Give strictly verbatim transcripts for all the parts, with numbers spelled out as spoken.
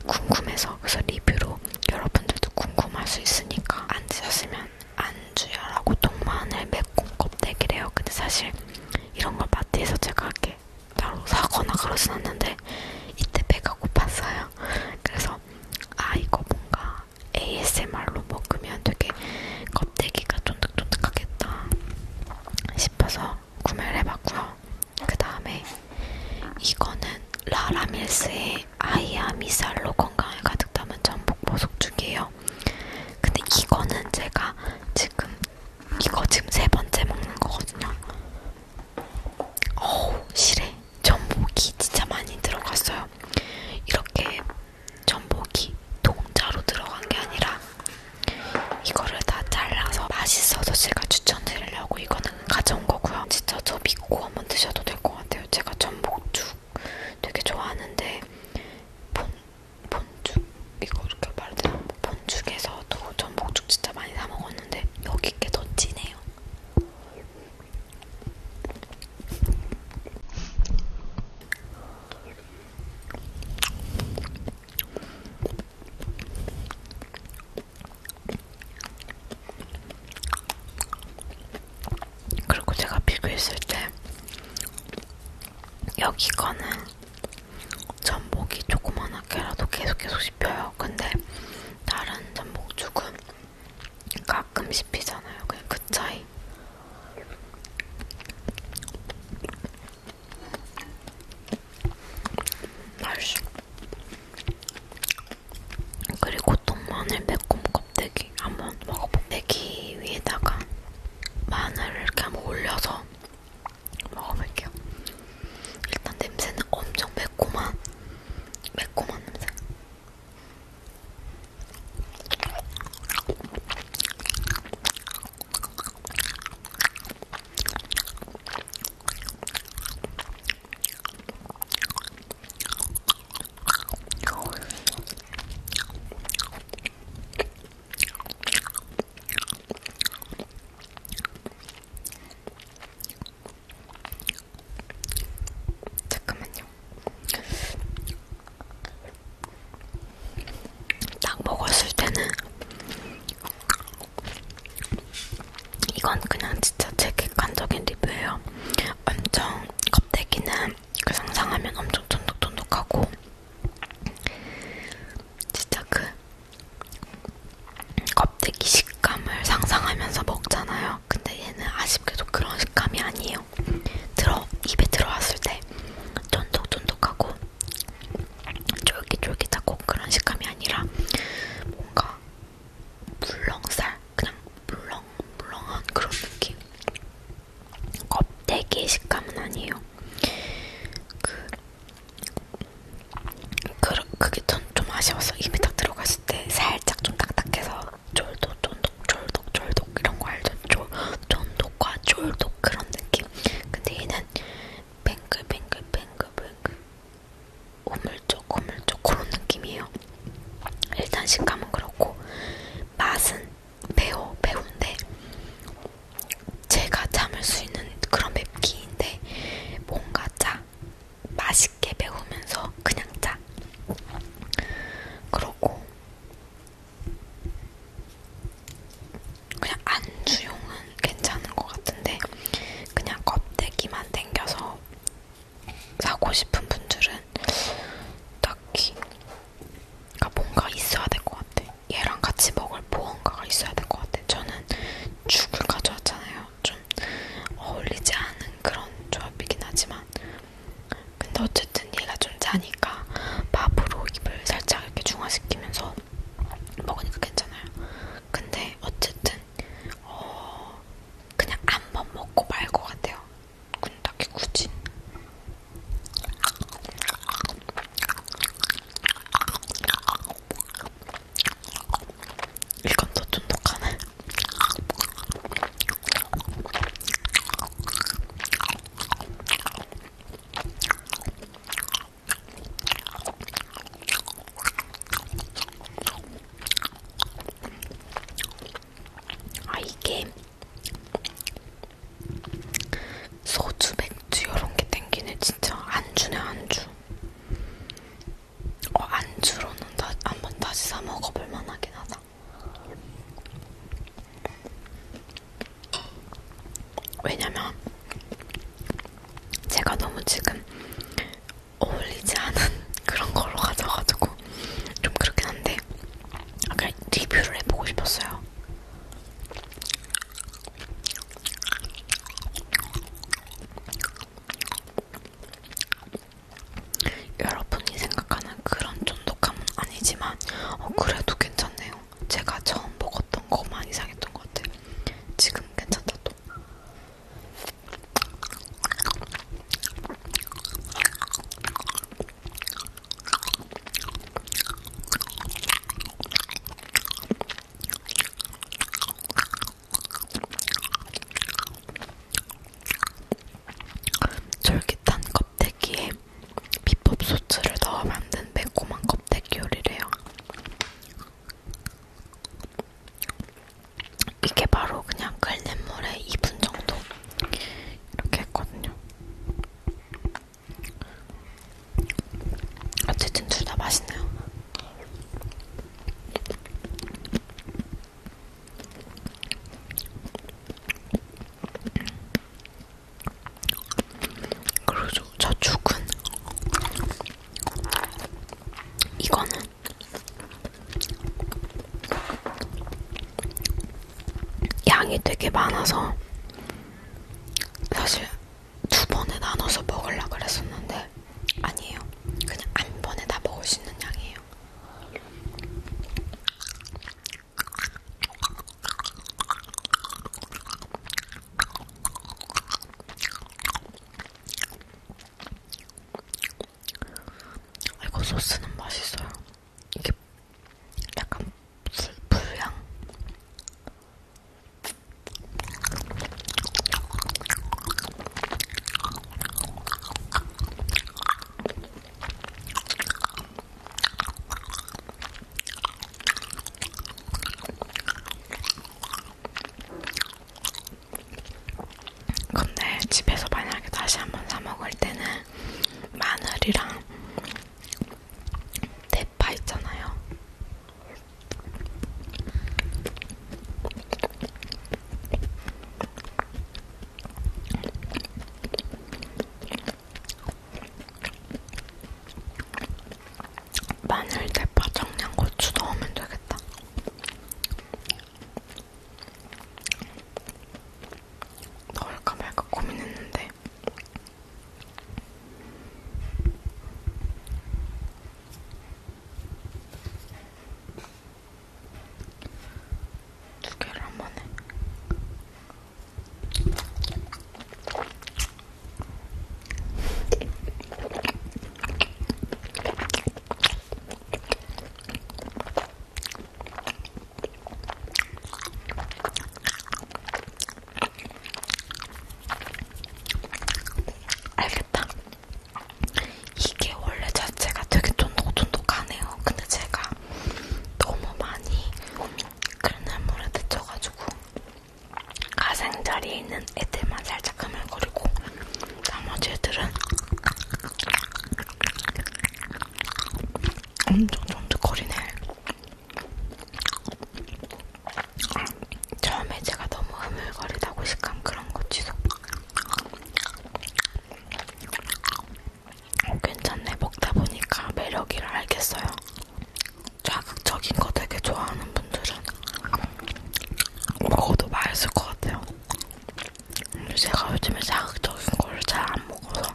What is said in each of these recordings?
궁금해서. 그래서 리뷰로 여러분들도 궁금할 수 있으니까 안 드셨으면 안주야라고 동마늘 매콤 껍데기래요. 근데 사실 이런 걸 마트에서 제가 이렇게 따로 사거나 그러진 않는데 이때 배가 고팠어요. 그래서 아 이거 뭔가 에이에스엠알로 먹으면 되게 껍데기가 쫀득쫀득하겠다 싶어서 구매를 해봤고요. 그 다음에 이거는 라라밀스의 아이아미살로 건강을 가득 담은 전복 버섯죽이에요. 근데 이거는 제가 지금 이거 지금 세 번째 먹는 거거든요. 어우 실해. 전복이 진짜 많이 들어갔어요. 이렇게 전복이 동자로 들어간 게 아니라 이거를 다 잘라서 맛있어서 제가 추천드리려고 이거는 가져온 거고요. 진짜 저 믿고 한번 드셔도 될 것 같아요. 제가 전복죽 되게 좋아하는데 본, 본죽 이거 이렇게 말해야 되나? 본죽에서도 전복죽 진짜 많이 사 먹었는데 여기 게 더 진해요. 그리고 제가 비교했을 때 여기 거는 전복이 조그만하게라도 계속 계속 씹혀요. 근데 다른 전복죽은 가끔 씹히잖아요. 그냥 그 차이. 맛있어. 그리고 동마늘 매콤 껍데기 한번 먹어볼게요. 껍데기 위에다가 마늘을 이렇게 한번 올려서 먹어볼게요. 일단 냄새는 엄청 매콤한 매콤한 냄새. 잠깐만요. 딱 먹었을 때는 이건 그냥 진짜 제 객관적인 리뷰예요. 엄청 껍데기는 그 상상하면 엄청 쫀득쫀득하고 진짜 그 껍데기 식감을 상상하면서 먹잖아요. 근데 얘는 아쉽게도 그런 식감이 아니에요. 들어 입에 들어왔을 때 쫀득쫀득하고 쫄깃쫄깃하고 그런 식감이 아니라 뭔가 물렁살, 그냥 물렁물렁한 그런 느낌. 껍데기의 식감은 아니에요. 그, 그 그게 전 좀 아쉬웠어. 입에 딱 들어갔을 때 살짝 좀 딱딱해서 쫄독, 쫀독, 쫄독, 쫄독 이런 거 알죠? 쫄, 쫀독과 쫄독 그런 느낌. 근데 얘는 뱅글뱅글뱅글뱅글 오물쩍 오물쩍 그런 느낌이에요. 일단 식감은 그렇고 맛은 매워 매운데 제가 참을 수 있는 그런 맵기인데 뭔가 짜. 맛있게 매우면서 그냥 짜. 그러고 그냥 안주용은 괜찮은 것 같은데 그냥 껍데기만 땡겨서 사고 싶은 분들은 딱히 그러니까 뭔가 있어야 될 것 같아. 그래도 괜찮네요. 제가 처음 먹었던 거만 이상했던 것 같아요. 지금 괜찮다 또. 쫄깃한 껍데기에 비법 소스를 넣어 만든 매콤한 껍데기 요리래요. 이게 바로 그냥 끓는 물에 이 분 정도 이렇게 했거든요. 어쨌든 둘 다 맛있네요. 그리고 저, 저 죽은 이거는 양이 되게 많아서 사실 두 번에 나눠서 먹으려고 그랬었는데 아니에요. 그냥 한 번에 다 먹을 수 있는 양이에요. 이거 소스는 맛있어요. 이게 약간 불, 불향? 근데 집에서 만약에 다시 한번 사 먹을 때는 마늘이랑 대파 있잖아요. 마늘, 대파, 청양고추 넣으면 되겠다. 넣을까 말까 고민했는데 두 개를 한 번에. 알겠다. 이게 원래 자체가 되게 쫀득쫀득하네요. 근데 제가 너무 많이 끓는 물에 데쳐가지고 가생자리에 있는 애들만 살짝 흐물거리고 나머지 애들은 엄청 쫀득거리네. 처음에 제가 너무 흐물거리다고 식감 그런 거 취소. 어, 괜찮네. 먹다 보니까 매력이라 알겠어요. 자극적인 거 되게 좋아하는 분들은 먹어도 맛있을 것 같아요. 근데 제가 요즘에 자극적인 거를 잘 안 먹어서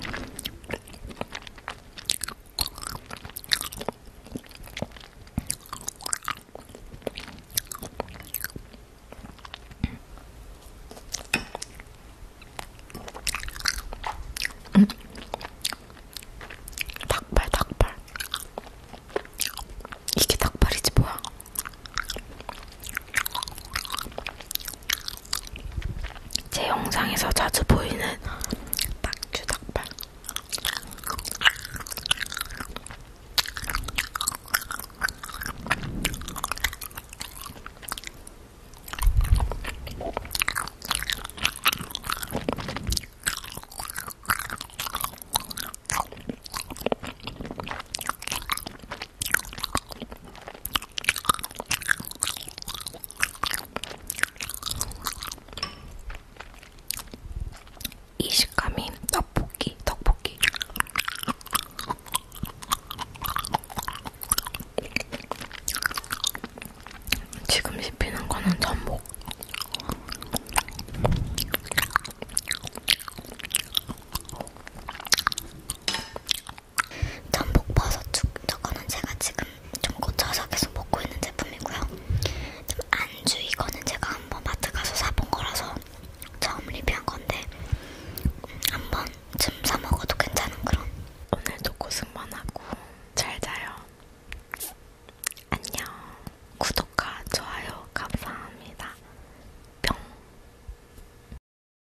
음. 닭발, 닭발. 이게 닭발이지 뭐야. 제 영상에서 자주 보이는 딱규 닭발. 이 식감이 떡볶이, 떡볶이. 지금 씹히는 거는 전복. 전복 버섯죽 저거는 제가 지금 좀 꽂혀서 계속 먹고 구독